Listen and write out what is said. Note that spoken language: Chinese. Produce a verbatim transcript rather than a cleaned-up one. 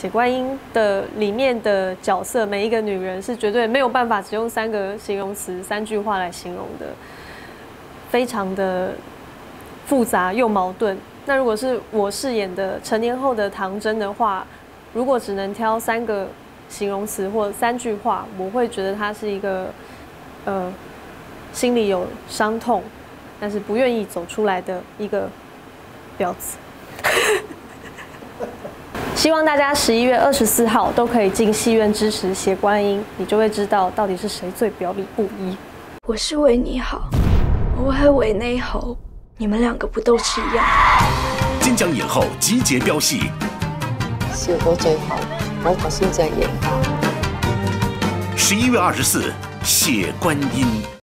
血观音的里面的角色，每一个女人是绝对没有办法只用三个形容词、三句话来形容的，非常的复杂又矛盾。那如果是我饰演的成年后的唐真的话，如果只能挑三个形容词或三句话，我会觉得她是一个，呃，心里有伤痛，但是不愿意走出来的一个婊子。希望大家十一月二十四号都可以进戏院支持血观音，你就会知道到底是谁最表里不一。 我是为你好，我还为你好，你们两个不都是一样？ 金奖影后集结飙戏， 笑到最後，我頭先正贏。 十一月二十四，血觀音。